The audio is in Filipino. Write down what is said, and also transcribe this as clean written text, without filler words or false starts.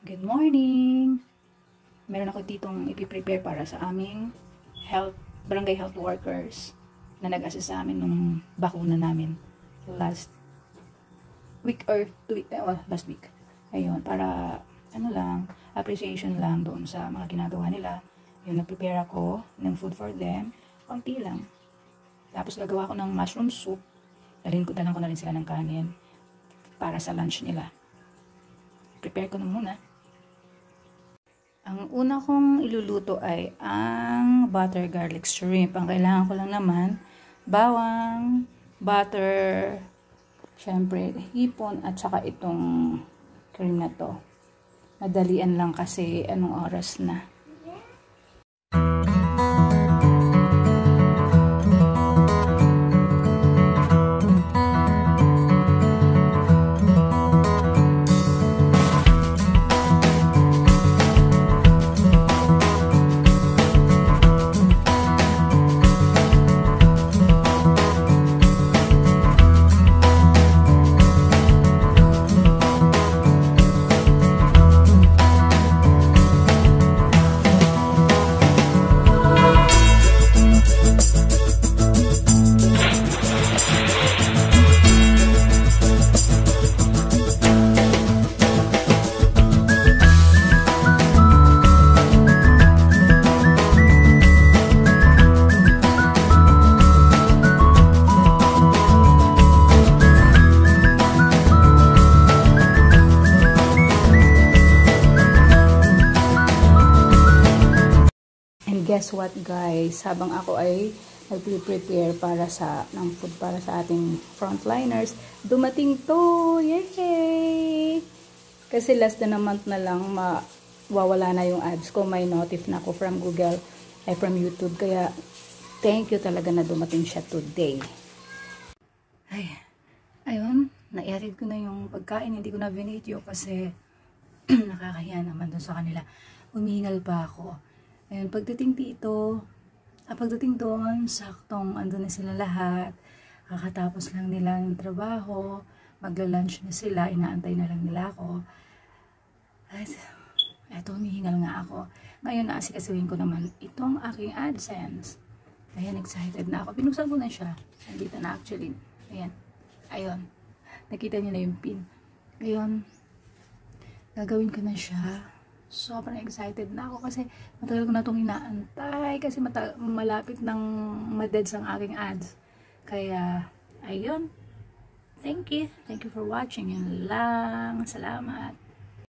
Good morning! Meron ako ditong ipiprepare para sa aming barangay health workers na nag-assist sa amin nung bakuna namin last week or last week. Ayun, para appreciation lang doon sa mga ginagawa nila. Yun, nag-prepare ako ng food for them. Konti lang. Tapos gagawa ko ng mushroom soup. Dalan ko na rin sila ng kanin para sa lunch nila. Prepare ko na muna. Ang una kong iluluto ay ang butter garlic shrimp. Ang kailangan ko lang naman, bawang, butter, syempre hipon, at saka itong cream na to. Madalian lang kasi anong oras na. Guess what guys, habang ako ay nagpe-prepare ng food para sa ating frontliners, dumating to! Yay! Kasi less than a month na lang mawawala na yung ads ko, may notif na ako from Google ay from YouTube, kaya thank you talaga na dumating siya today. Ayun, na-edit ko na yung pagkain, hindi ko na video kasi nakakahiya naman dun sa kanila. Humihingal pa ako. Ayun, pagdating doon, saktong andun na sila lahat. Kakatapos lang nila ng trabaho, magla-lunch na sila, inaantay na lang nila ako. At eto, humihingal nga ako. Ngayon, naasikasuhin ko naman itong aking AdSense. Ayan, excited na ako. Pinuksan ko na siya. Nandito na actually. Ayan. Ayun. Nakita niyo na yung pin. Ayun. Gagawin ko na siya. Sobrang excited na ako kasi matagal ko na itong inaantay kasi malapit ng madeds ang aking ads. Kaya, ayun. Thank you. Thank you for watching. Yun lang. Salamat.